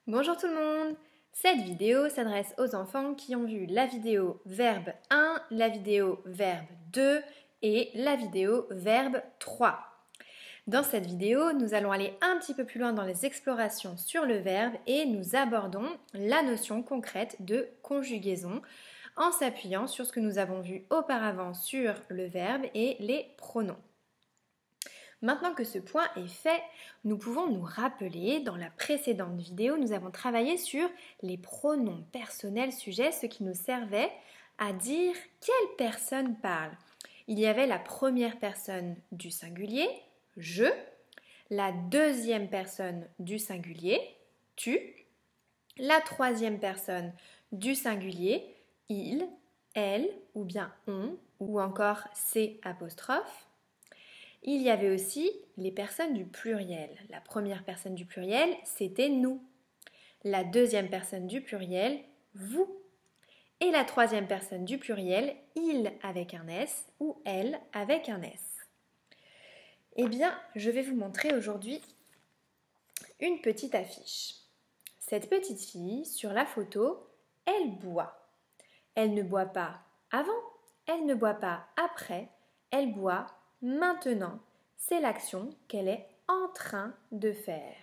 Bonjour tout le monde! Cette vidéo s'adresse aux enfants qui ont vu la vidéo verbe 1, la vidéo verbe 2 et la vidéo verbe 3. Dans cette vidéo, nous allons aller un petit peu plus loin dans les explorations sur le verbe et nous abordons la notion concrète de conjugaison en s'appuyant sur ce que nous avons vu auparavant sur le verbe et les pronoms. Maintenant que ce point est fait, nous pouvons nous rappeler, dans la précédente vidéo, nous avons travaillé sur les pronoms personnels sujets, ce qui nous servait à dire quelle personne parle. Il y avait la première personne du singulier, je, la deuxième personne du singulier, tu, la troisième personne du singulier, il, elle ou bien on ou encore c'est apostrophe. Il y avait aussi les personnes du pluriel. La première personne du pluriel, c'était nous. La deuxième personne du pluriel, vous. Et la troisième personne du pluriel, il avec un S ou elle avec un S. Eh bien, je vais vous montrer aujourd'hui une petite affiche. Cette petite fille, sur la photo, elle boit. Elle ne boit pas avant, elle ne boit pas après, elle boit maintenant. C'est l'action qu'elle est en train de faire.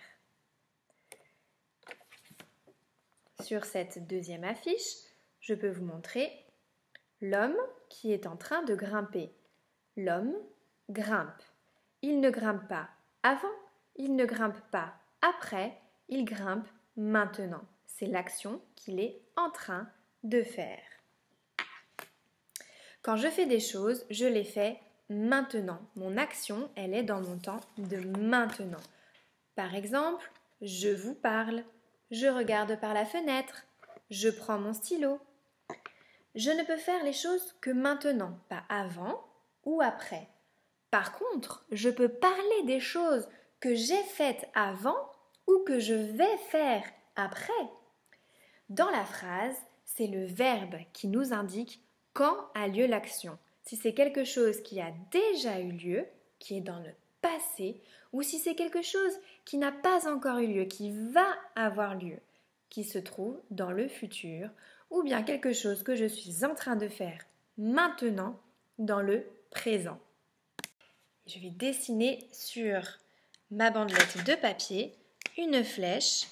Sur cette deuxième affiche, je peux vous montrer l'homme qui est en train de grimper. L'homme grimpe. Il ne grimpe pas avant, il ne grimpe pas après, il grimpe maintenant. C'est l'action qu'il est en train de faire. Quand je fais des choses, je les fais maintenant. Mon action, elle est dans mon temps de maintenant. Par exemple, je vous parle, je regarde par la fenêtre, je prends mon stylo. Je ne peux faire les choses que maintenant, pas avant ou après. Par contre, je peux parler des choses que j'ai faites avant ou que je vais faire après. Dans la phrase, c'est le verbe qui nous indique quand a lieu l'action. Si c'est quelque chose qui a déjà eu lieu, qui est dans le passé, ou si c'est quelque chose qui n'a pas encore eu lieu, qui va avoir lieu, qui se trouve dans le futur, ou bien quelque chose que je suis en train de faire maintenant dans le présent. Je vais dessiner sur ma bandelette de papier une flèche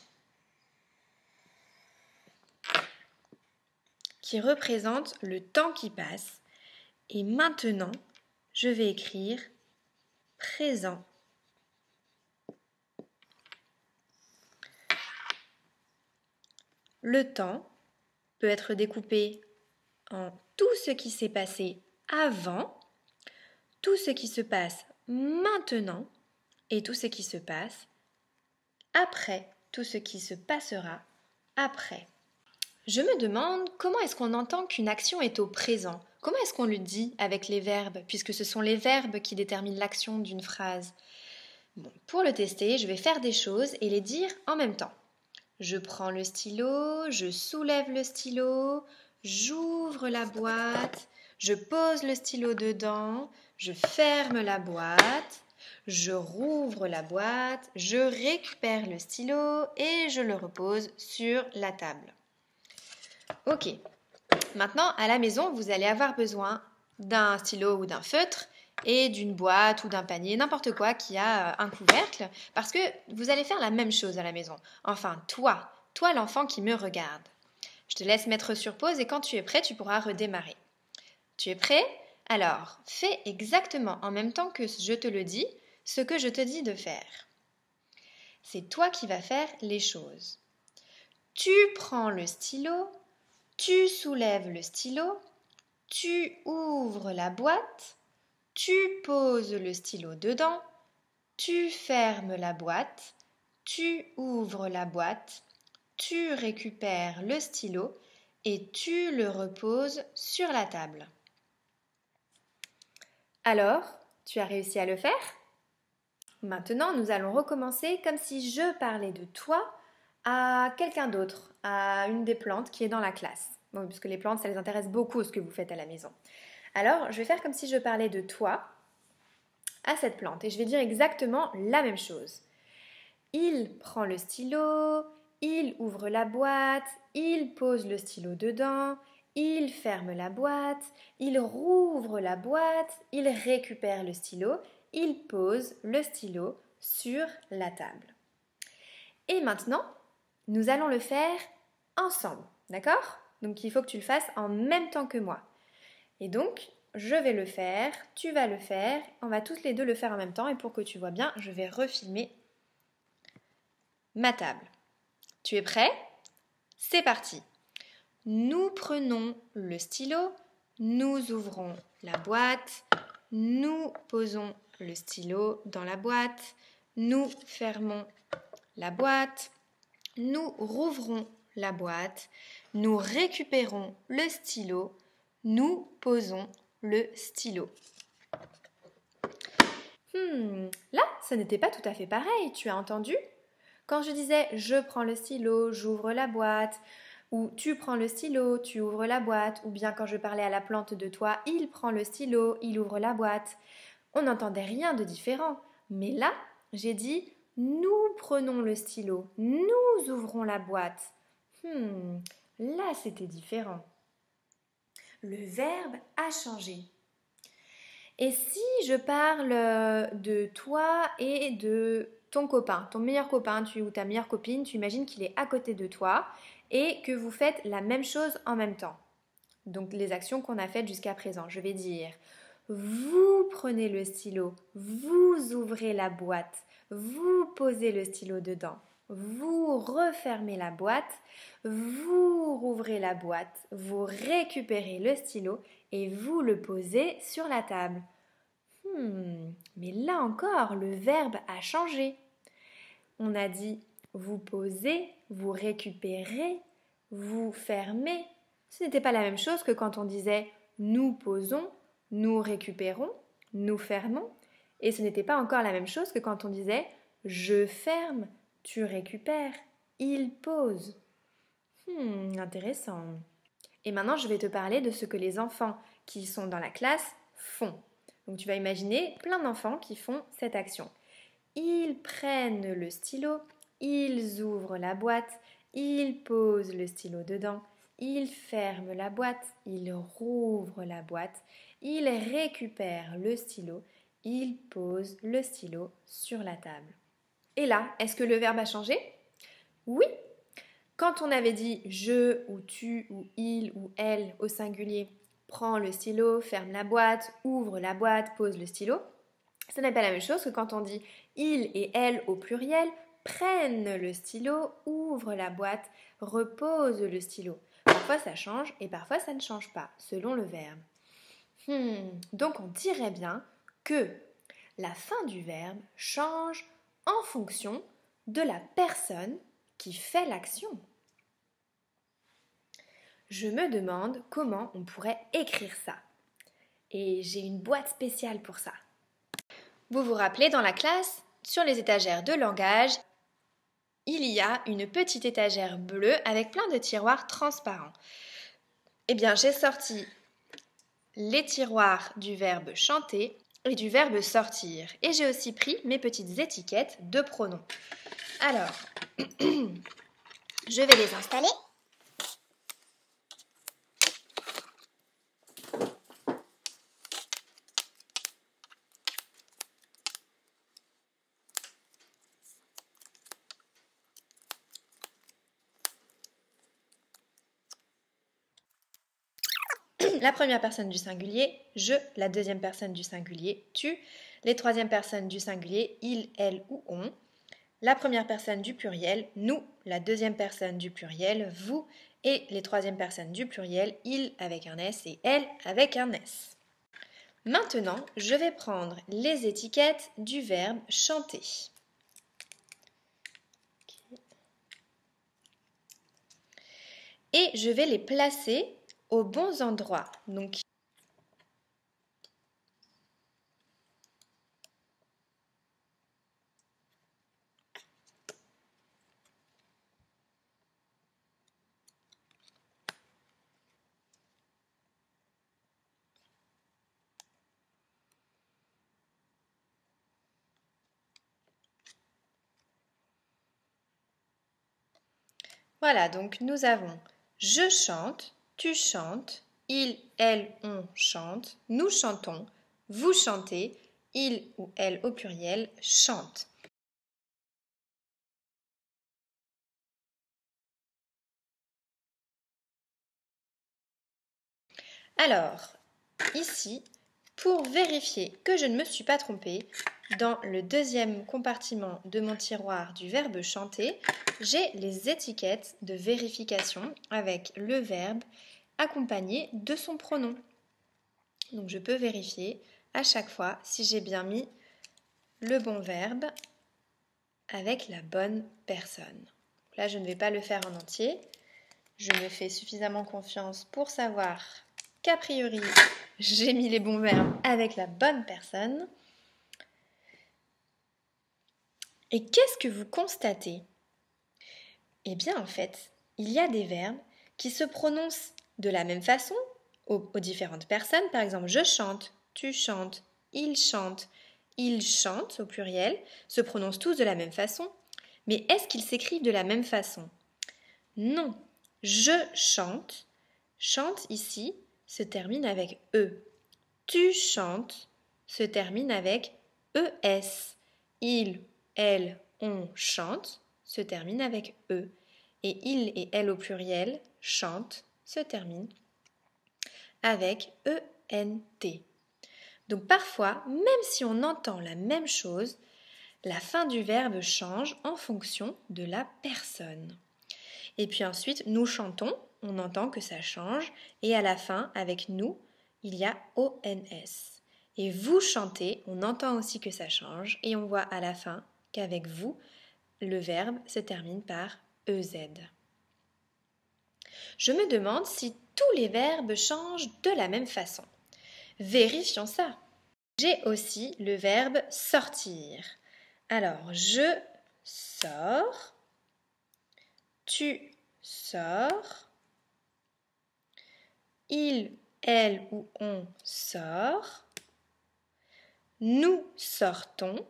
qui représente le temps qui passe. Et maintenant, je vais écrire présent. Le temps peut être découpé en tout ce qui s'est passé avant, tout ce qui se passe maintenant et tout ce qui se passe après, tout ce qui se passera après. Je me demande comment est-ce qu'on entend qu'une action est au présent? Comment est-ce qu'on le dit avec les verbes, puisque ce sont les verbes qui déterminent l'action d'une phrase? Bon, pour le tester, je vais faire des choses et les dire en même temps. Je prends le stylo, je soulève le stylo, j'ouvre la boîte, je pose le stylo dedans, je ferme la boîte, je rouvre la boîte, je récupère le stylo et je le repose sur la table. Ok, maintenant à la maison, vous allez avoir besoin d'un stylo ou d'un feutre et d'une boîte ou d'un panier, n'importe quoi qui a un couvercle, parce que vous allez faire la même chose à la maison. Enfin, toi l'enfant qui me regarde. Je te laisse mettre sur pause et quand tu es prêt, tu pourras redémarrer. Tu es prêt? Alors, fais exactement en même temps que je te le dis, ce que je te dis de faire. C'est toi qui vas faire les choses. Tu prends le stylo, tu soulèves le stylo, tu ouvres la boîte, tu poses le stylo dedans, tu fermes la boîte, tu ouvres la boîte, tu récupères le stylo et tu le reposes sur la table. Alors, tu as réussi à le faire? Maintenant, nous allons recommencer comme si je parlais de toi à quelqu'un d'autre, à une des plantes qui est dans la classe. Bon, parce que les plantes, ça les intéresse beaucoup ce que vous faites à la maison. Alors, je vais faire comme si je parlais de toi à cette plante et je vais dire exactement la même chose. Il prend le stylo, il ouvre la boîte, il pose le stylo dedans, il ferme la boîte, il rouvre la boîte, il récupère le stylo, il pose le stylo sur la table. Et maintenant, nous allons le faire ensemble, d'accord? Donc il faut que tu le fasses en même temps que moi. Et donc, je vais le faire, tu vas le faire, on va tous les deux le faire en même temps et pour que tu vois bien, je vais refilmer ma table. Tu es prêt? C'est parti! Nous prenons le stylo, nous ouvrons la boîte, nous posons le stylo dans la boîte, nous fermons la boîte, nous rouvrons la boîte, nous récupérons le stylo, nous posons le stylo. Là, ce n'était pas tout à fait pareil, tu as entendu? Quand je disais je prends le stylo, j'ouvre la boîte, ou tu prends le stylo, tu ouvres la boîte, ou bien quand je parlais à la plante de toi, il prend le stylo, il ouvre la boîte, on n'entendait rien de différent. Mais là, j'ai dit nous prenons le stylo, nous ouvrons la boîte. Là, c'était différent. Le verbe a changé. Et si je parle de toi et de ton copain, ton meilleur copain ou ta meilleure copine, tu imagines qu'il est à côté de toi et que vous faites la même chose en même temps. Donc les actions qu'on a faites jusqu'à présent, je vais dire vous prenez le stylo, vous ouvrez la boîte, vous posez le stylo dedans, vous refermez la boîte, vous rouvrez la boîte, vous récupérez le stylo et vous le posez sur la table. Mais là encore, le verbe a changé. On a dit vous posez, vous récupérez, vous fermez. Ce n'était pas la même chose que quand on disait nous posons, nous récupérons, nous fermons. Et ce n'était pas encore la même chose que quand on disait je ferme, tu récupères, il pose. Intéressant. Et maintenant, je vais te parler de ce que les enfants qui sont dans la classe font. Donc tu vas imaginer plein d'enfants qui font cette action. Ils prennent le stylo, ils ouvrent la boîte, ils posent le stylo dedans, ils ferment la boîte, ils rouvrent la boîte, ils récupèrent le stylo, ils posent le stylo sur la table. Et là, est-ce que le verbe a changé? Oui! Quand on avait dit je ou tu ou il ou elle au singulier, prend le stylo, ferme la boîte, ouvre la boîte, pose le stylo, ce n'est pas la même chose que quand on dit il et elle au pluriel, prennent le stylo, ouvrent la boîte, reposent le stylo. Parfois ça change et parfois ça ne change pas, selon le verbe. Donc on dirait bien que la fin du verbe change en fonction de la personne qui fait l'action. Je me demande comment on pourrait écrire ça. Et j'ai une boîte spéciale pour ça. Vous vous rappelez, dans la classe, sur les étagères de langage, il y a une petite étagère bleue avec plein de tiroirs transparents. Eh bien, j'ai sorti les tiroirs du verbe chanter et du verbe sortir. Et j'ai aussi pris mes petites étiquettes de pronoms. Alors, je vais les installer. La première personne du singulier, je, la deuxième personne du singulier, tu, les troisième personnes du singulier, il, elle ou on, la première personne du pluriel, nous, la deuxième personne du pluriel, vous, et les troisième personnes du pluriel, il avec un S et elle avec un S. Maintenant, je vais prendre les étiquettes du verbe chanter. Et je vais les placer aux bons endroits. Donc, Voilà, donc nous avons je chante, tu chantes, il, elle, on chante, nous chantons, vous chantez, il ou elle au pluriel chante. Alors, ici, pour vérifier que je ne me suis pas trompée, dans le deuxième compartiment de mon tiroir du verbe chanter, j'ai les étiquettes de vérification avec le verbe accompagné de son pronom. Donc je peux vérifier à chaque fois si j'ai bien mis le bon verbe avec la bonne personne. Là, je ne vais pas le faire en entier. Je me fais suffisamment confiance pour savoir qu'a priori, j'ai mis les bons verbes avec la bonne personne. Et qu'est-ce que vous constatez? Eh bien, en fait, il y a des verbes qui se prononcent de la même façon aux différentes personnes. Par exemple, je chante, tu chantes, il chante, ils chantent au pluriel, se prononcent tous de la même façon. Mais est-ce qu'ils s'écrivent de la même façon? Non. Je chante, chante ici se termine avec E. Tu chantes se termine avec ES. Il, elle, on chante se termine avec E. Et il et elle au pluriel, chante, se termine avec ENT. Donc parfois, même si on entend la même chose, la fin du verbe change en fonction de la personne. Et puis ensuite, nous chantons, on entend que ça change, et à la fin, avec nous, il y a ONS. Et vous chantez, on entend aussi que ça change, et on voit à la fin qu'avec vous, le verbe se termine par EZ. Je me demande si tous les verbes changent de la même façon. Vérifions ça. J'ai aussi le verbe sortir. Alors, je sors, tu sors, il, elle ou on sort, nous sortons,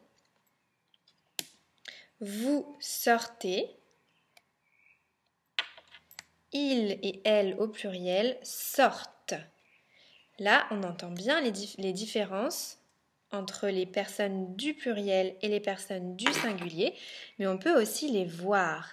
vous sortez, il et elle au pluriel sortent. Là, on entend bien les différences entre les personnes du pluriel et les personnes du singulier, mais on peut aussi les voir.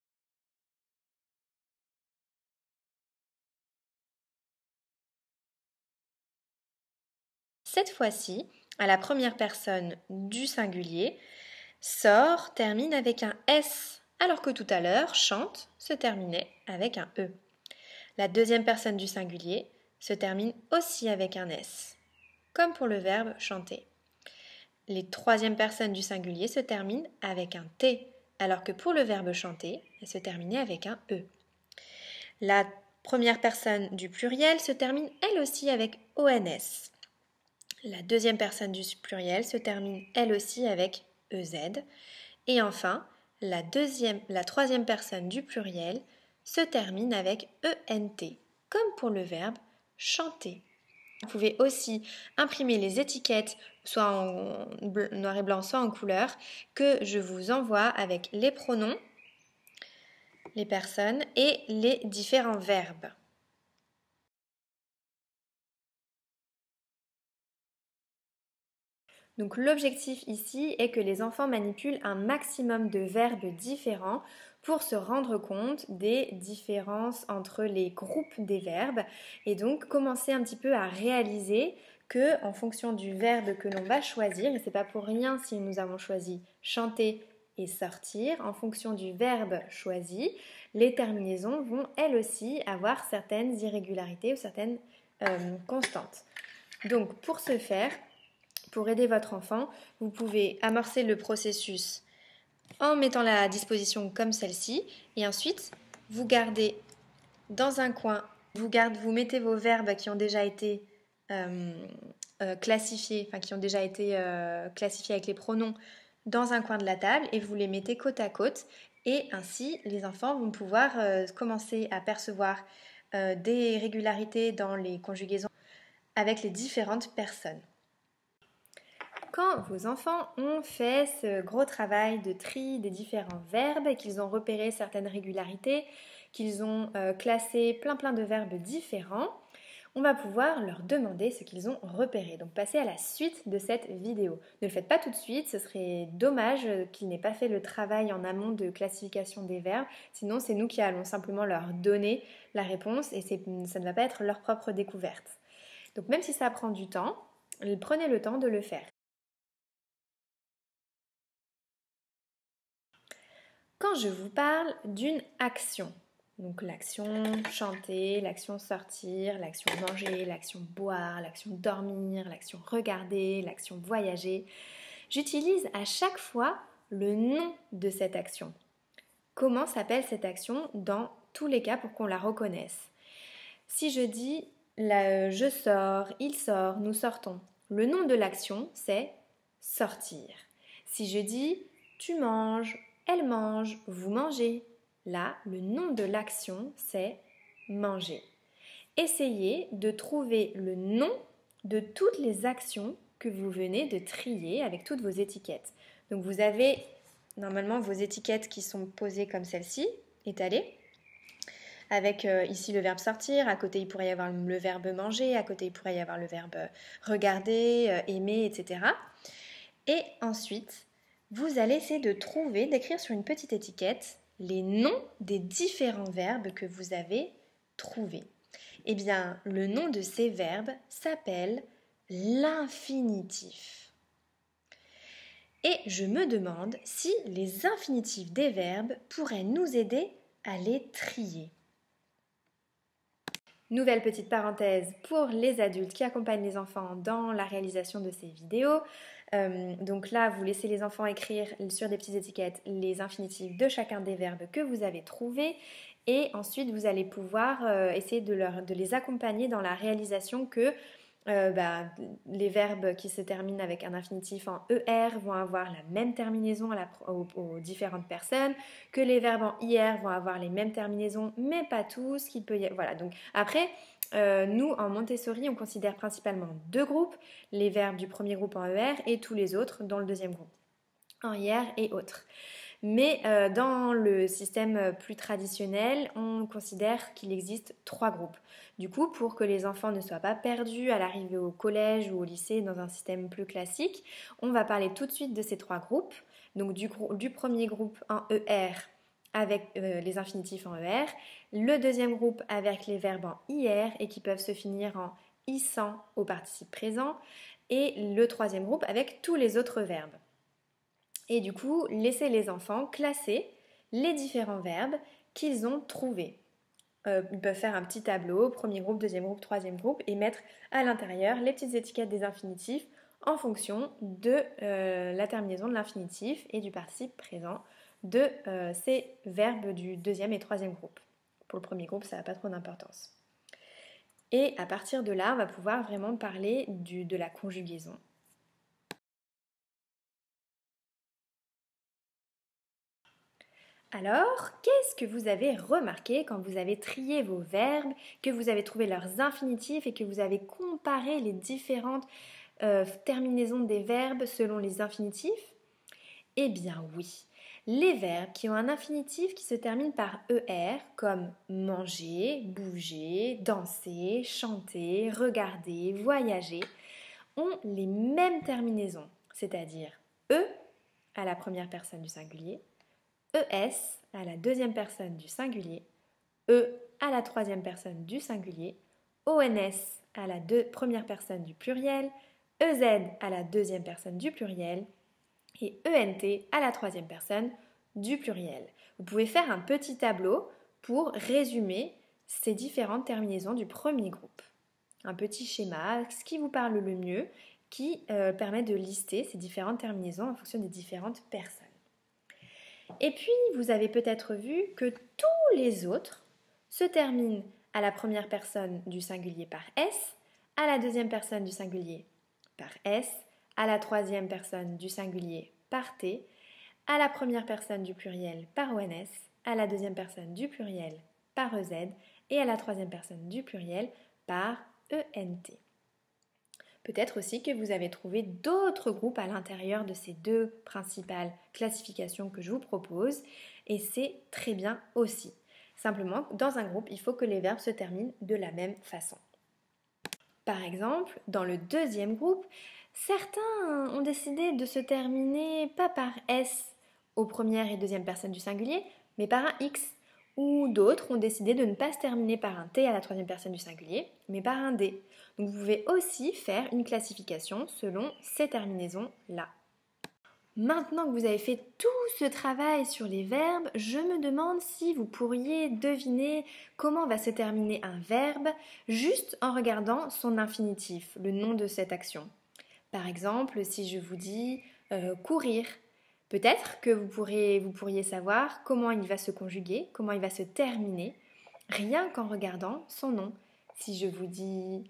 Cette fois-ci, à la première personne du singulier, sort termine avec un S, alors que tout à l'heure, chante se terminait avec un E. La deuxième personne du singulier se termine aussi avec un S, comme pour le verbe chanter. Les troisièmes personnes du singulier se terminent avec un T, alors que pour le verbe chanter, elle se terminait avec un E. La première personne du pluriel se termine elle aussi avec ONS. La deuxième personne du pluriel se termine elle aussi avec EZ. Et enfin, la troisième personne du pluriel se termine avec ENT, comme pour le verbe chanter. Vous pouvez aussi imprimer les étiquettes, soit en noir et blanc, soit en couleur, que je vous envoie avec les pronoms, les personnes et les différents verbes. Donc l'objectif ici est que les enfants manipulent un maximum de verbes différents pour se rendre compte des différences entre les groupes des verbes et donc commencer un petit peu à réaliser que en fonction du verbe que l'on va choisir, et c'est pas pour rien si nous avons choisi chanter et sortir, en fonction du verbe choisi, les terminaisons vont elles aussi avoir certaines irrégularités ou certaines constantes. Donc pour ce faire, pour aider votre enfant, vous pouvez amorcer le processus en mettant la disposition comme celle-ci et ensuite vous gardez dans un coin, vous mettez vos verbes qui ont déjà été classifiés, enfin qui ont déjà été classifiés avec les pronoms dans un coin de la table et vous les mettez côte à côte et ainsi les enfants vont pouvoir commencer à percevoir des régularités dans les conjugaisons avec les différentes personnes. Quand vos enfants ont fait ce gros travail de tri des différents verbes et qu'ils ont repéré certaines régularités, qu'ils ont classé plein de verbes différents, on va pouvoir leur demander ce qu'ils ont repéré. Donc passer à la suite de cette vidéo. Ne le faites pas tout de suite, ce serait dommage qu'ils n'aient pas fait le travail en amont de classification des verbes. Sinon, c'est nous qui allons simplement leur donner la réponse et ça ne va pas être leur propre découverte. Donc même si ça prend du temps, prenez le temps de le faire. Quand je vous parle d'une action, donc l'action chanter, l'action sortir, l'action manger, l'action boire, l'action dormir, l'action regarder, l'action voyager, j'utilise à chaque fois le nom de cette action. Comment s'appelle cette action dans tous les cas pour qu'on la reconnaisse? Si je dis je sors, il sort, nous sortons, le nom de l'action c'est sortir. Si je dis tu manges, elle mange, vous mangez, là, le nom de l'action, c'est manger. Essayez de trouver le nom de toutes les actions que vous venez de trier avec toutes vos étiquettes. Donc vous avez normalement vos étiquettes qui sont posées comme celle-ci, étalées, avec ici le verbe sortir, à côté il pourrait y avoir le verbe manger, à côté il pourrait y avoir le verbe regarder, aimer, etc. Et ensuite, vous allez essayer de trouver, d'écrire sur une petite étiquette les noms des différents verbes que vous avez trouvés. Eh bien, le nom de ces verbes s'appelle l'infinitif. Et je me demande si les infinitifs des verbes pourraient nous aider à les trier. Nouvelle petite parenthèse pour les adultes qui accompagnent les enfants dans la réalisation de ces vidéos. Donc là, vous laissez les enfants écrire sur des petites étiquettes les infinitifs de chacun des verbes que vous avez trouvés et ensuite vous allez pouvoir essayer de les accompagner dans la réalisation que les verbes qui se terminent avec un infinitif en ER vont avoir la même terminaison aux différentes personnes, que les verbes en IR vont avoir les mêmes terminaisons, mais pas tous. Voilà. Donc après, nous en Montessori, on considère principalement deux groupes, les verbes du premier groupe en ER et tous les autres dans le deuxième groupe, en IR et autres. Mais dans le système plus traditionnel, on considère qu'il existe trois groupes. Du coup, pour que les enfants ne soient pas perdus à l'arrivée au collège ou au lycée dans un système plus classique, on va parler tout de suite de ces trois groupes. Donc du premier groupe en ER avec les infinitifs en ER, le deuxième groupe avec les verbes en IR et qui peuvent se finir en issant au participe présent, et le troisième groupe avec tous les autres verbes. Et du coup, laissez les enfants classer les différents verbes qu'ils ont trouvés. Ils peuvent faire un petit tableau, premier groupe, deuxième groupe, troisième groupe, et mettre à l'intérieur les petites étiquettes des infinitifs en fonction de la terminaison de l'infinitif et du participe présent de ces verbes du deuxième et troisième groupe. Pour le premier groupe, ça n'a pas trop d'importance. Et à partir de là, on va pouvoir vraiment parler de la conjugaison. Alors, qu'est-ce que vous avez remarqué quand vous avez trié vos verbes, que vous avez trouvé leurs infinitifs et que vous avez comparé les différentes terminaisons des verbes selon les infinitifs? Eh bien oui, les verbes qui ont un infinitif qui se termine par ER, comme manger, bouger, danser, chanter, regarder, voyager, ont les mêmes terminaisons, c'est-à-dire E à la première personne du singulier, ES à la deuxième personne du singulier, E à la troisième personne du singulier, ONS à la première personne du pluriel, EZ à la deuxième personne du pluriel et ENT à la troisième personne du pluriel. Vous pouvez faire un petit tableau pour résumer ces différentes terminaisons du premier groupe. Un petit schéma, ce qui vous parle le mieux, qui permet de lister ces différentes terminaisons en fonction des différentes personnes. Et puis, vous avez peut-être vu que tous les autres se terminent à la première personne du singulier par S, à la deuxième personne du singulier par S, à la troisième personne du singulier par T, à la première personne du pluriel par ONS, à la deuxième personne du pluriel par EZ et à la troisième personne du pluriel par ENT. Peut-être aussi que vous avez trouvé d'autres groupes à l'intérieur de ces deux principales classifications que je vous propose et c'est très bien aussi. Simplement, dans un groupe, il faut que les verbes se terminent de la même façon. Par exemple, dans le deuxième groupe, certains ont décidé de se terminer pas par S aux première et deuxième personnes du singulier, mais par un X. Ou d'autres ont décidé de ne pas se terminer par un T à la troisième personne du singulier, mais par un D. Donc vous pouvez aussi faire une classification selon ces terminaisons-là. Maintenant que vous avez fait tout ce travail sur les verbes, je me demande si vous pourriez deviner comment va se terminer un verbe juste en regardant son infinitif, le nom de cette action. Par exemple, si je vous dis courir, peut-être que vous pourriez savoir comment il va se conjuguer, comment il va se terminer, rien qu'en regardant son nom. Si je vous dis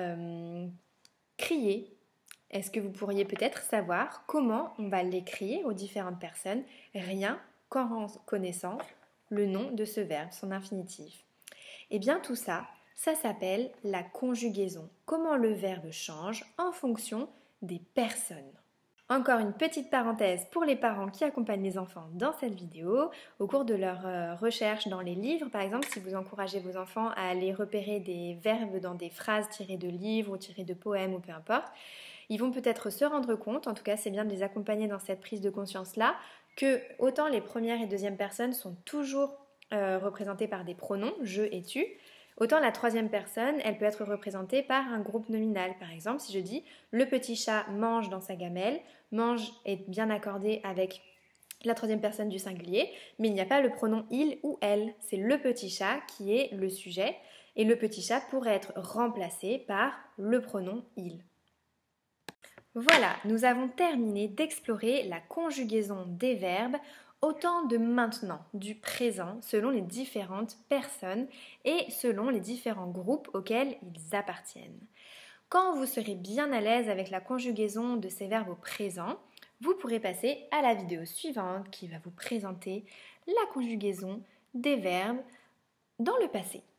crier, est-ce que vous pourriez peut-être savoir comment on va l'écrire aux différentes personnes, rien qu'en connaissant le nom de ce verbe, son infinitif? Eh bien tout ça, ça s'appelle la conjugaison. Comment le verbe change en fonction des personnes. Encore une petite parenthèse pour les parents qui accompagnent les enfants dans cette vidéo. Au cours de leur recherche dans les livres, par exemple, si vous encouragez vos enfants à aller repérer des verbes dans des phrases tirées de livres ou tirées de poèmes ou peu importe, ils vont peut-être se rendre compte, en tout cas c'est bien de les accompagner dans cette prise de conscience-là, que autant les premières et deuxièmes personnes sont toujours représentées par des pronoms, je et tu, autant la troisième personne, elle peut être représentée par un groupe nominal. Par exemple, si je dis « le petit chat mange dans sa gamelle », mange est bien accordé avec la troisième personne du singulier, mais il n'y a pas le pronom il ou elle. C'est le petit chat qui est le sujet et le petit chat pourrait être remplacé par le pronom il. Voilà, nous avons terminé d'explorer la conjugaison des verbes au temps de maintenant, du présent, selon les différentes personnes et selon les différents groupes auxquels ils appartiennent. Quand vous serez bien à l'aise avec la conjugaison de ces verbes au présent, vous pourrez passer à la vidéo suivante qui va vous présenter la conjugaison des verbes dans le passé.